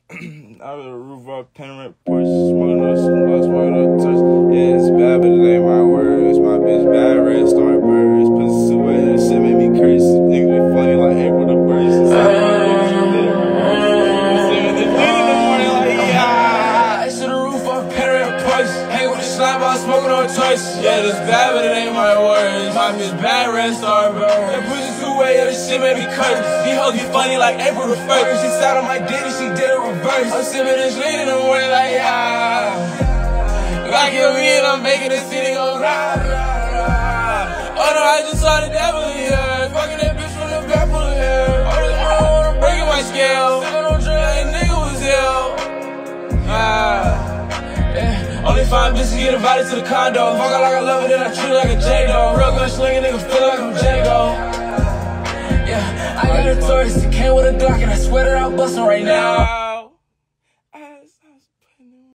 Out of the roof of panoramic porch, smoking on touch. Yeah, it's bad, but it ain't my words. My bitch bad, red Starburst. Pussy so wet, that shit made me curse. Niggas be funny like April the 1st. It's like, smoking on touch. Yeah, this bad, but it ain't my words. My bitch bad, red Starburst. That pussy too wet, yeah, this shit made me curse. These hoes be funny like April the 1st. She sat on my dick and she did it reverse. I'm sipping this lean in the morning like, yeah. Like kill me and I'm making this city go rah, rah, rah. Oh no, I just saw the devil in here. Fucking that bitch from the back full of hair. Oh, this bro, I'm breaking my scale. Sipping on drink like nigga was ill. Only 5 bitches get invited to the condo. Fuck her like I love her, then I treat her like a J-Dog. Real gun slinging, nigga feel like I'm Django. Yeah, I got a Taurus, he came with a Glock, and I swear that I'm bustin' right now.